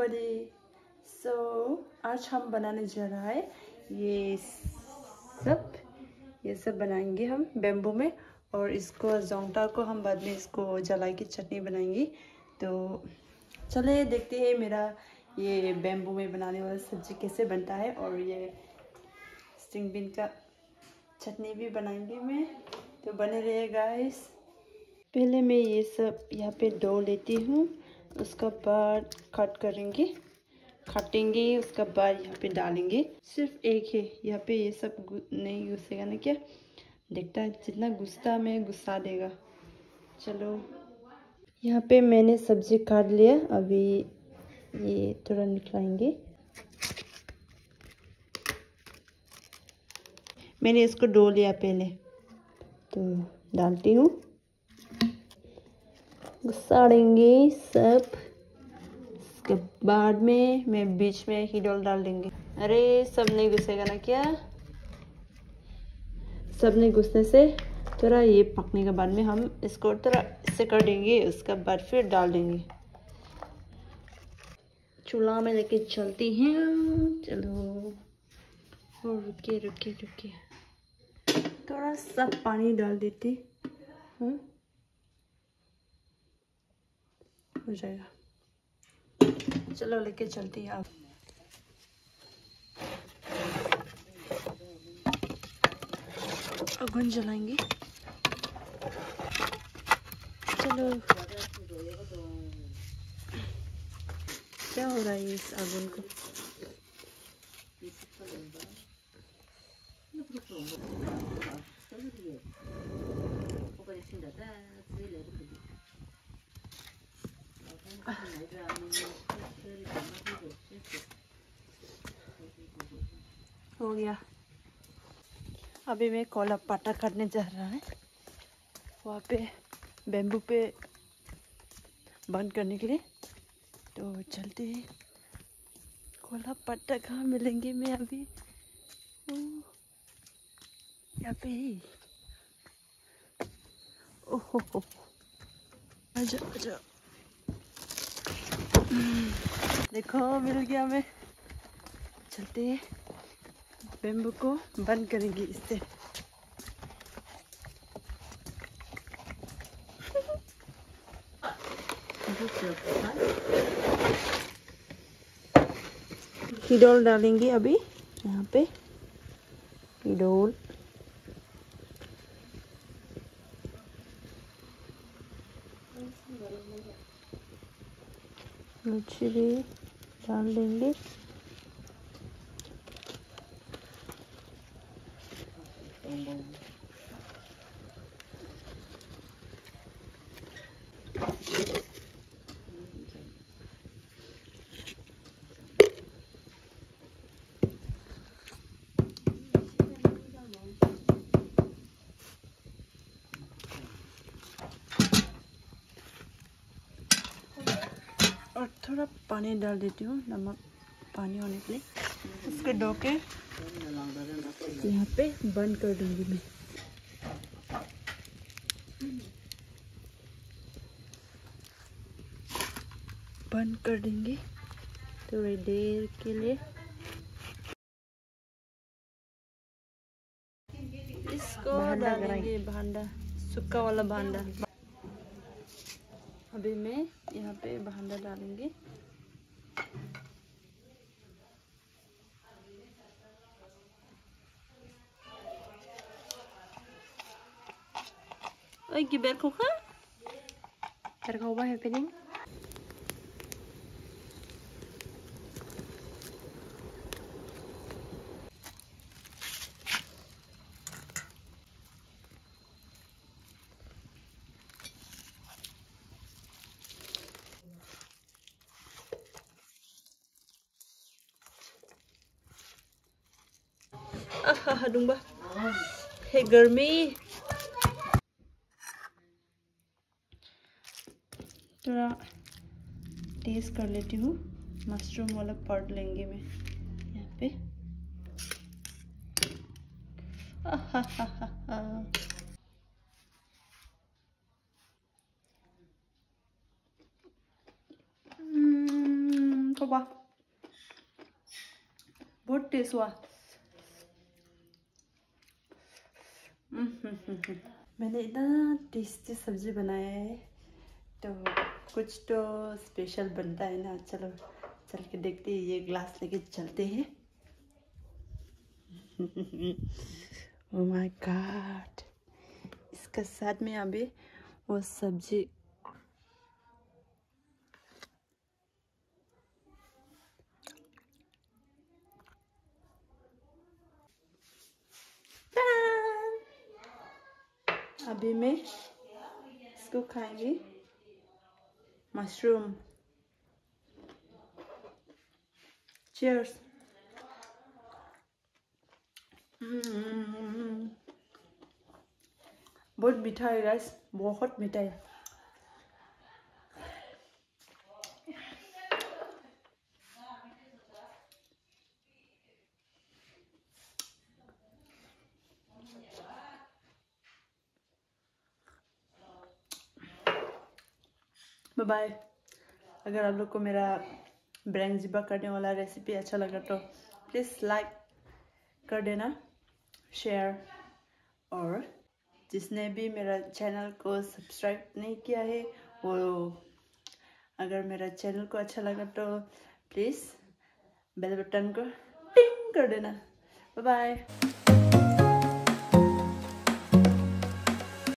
everybody. So आज हम बनाने जा रहा है ये सब बनाएंगे हम बेम्बू में, और इसको जोंगटा को हम बाद में इसको जला के चटनी बनाएंगे। तो चले देखते हैं मेरा ये बेम्बू में बनाने वाला सब्जी कैसे बनता है, और ये स्ट्रिंग बीन का चटनी भी बनाएंगे मैं, तो बने रहिए गाइस। पहले मैं ये सब यहाँ पे डो लेती हूँ, उसका बाद काटेंगे, उसका बाद यहाँ पे डालेंगे। सिर्फ एक है यहाँ पे, ये सब नहीं घुसेगा ना, क्या देखता है जितना घुसता मैं गुस्सा देगा। चलो यहाँ पे मैंने सब्जी काट लिया, अभी ये थोड़ा निकलाएंगे। मैंने इसको डो लिया पहले, तो डालती हूँ, गुस्साड़ेंगे सब। उसके बाद में मैं बीच में हिडोल डाल देंगे। अरे सब नहीं घुसेगा ना क्या, सब नहीं घुसने से थोड़ा ये पकने के बाद में हम इसको थोड़ा इससे कर देंगे, उसके बाद फिर डाल देंगे। चूल्हा में लेके चलती हैं। चलो और रुकिए थोड़ा सा पानी डाल देती हूँ, हो जाएगा। चलो लेके चलती है। आप अगुन जलाएंगे। चलो क्या हो रहा है इस अगुन को? हो गया। अभी मैं कोला पाटा काटने जा रहा है, वहाँ पे बेम्बू पे बंद करने के लिए। तो चलते हैं। कोला पाटा कहाँ मिलेंगे? मैं अभी यहाँ पे ही। ओहो आजा देखो मिल गया। मैं चलते हैं, बेम्बू को बंद करेंगे इससे। हिडोल डालेंगे अभी यहाँ पे, हिडोल मिर्ची भी डाल देंगे। और थोड़ा पानी डाल देती हूँ, नमक पानी होने के लिए। इसके डो के यहाँ पे बंद कर दूंगी मैं। बंद कर देंगे थोड़ी देर के लिए। इसको डालेंगे भांडा, सूखा वाला भांडा। अभी मैं यहाँ पे भांडा डालेंगे। Oi, gibel ko ka? Terkau ba happening? Đúng ba? Hey गर्मी। थोड़ा टेस्ट कर लेती हूँ। मशरूम वाला पार्ट लेंगे मैं यहाँ पे। हुआ, बहुत टेस्ट हुआ। मैंने इतना टेस्टी सब्जी बनाया है, तो कुछ तो स्पेशल बनता है ना। चलो चल के देखते हैं, ये ग्लास लेके चलते हैं। ओह माय गॉड, इसका साथ में अभी वो सब्जी। अभी मैं इसको खाएंगी, मशरूम। चीयर्स। बहुत मीठा है गाइस, बहुत मीठा है। Bye bye. अगर आप लोग को मेरा ब्रेन ज़िबा करने वाला रेसिपी अच्छा लगा तो प्लीज़ लाइक कर देना, शेयर, और जिसने भी मेरा चैनल को सब्सक्राइब नहीं किया है वो, अगर मेरा चैनल को अच्छा लगा तो प्लीज़ बेल बटन को टिंग कर देना। Bye bye.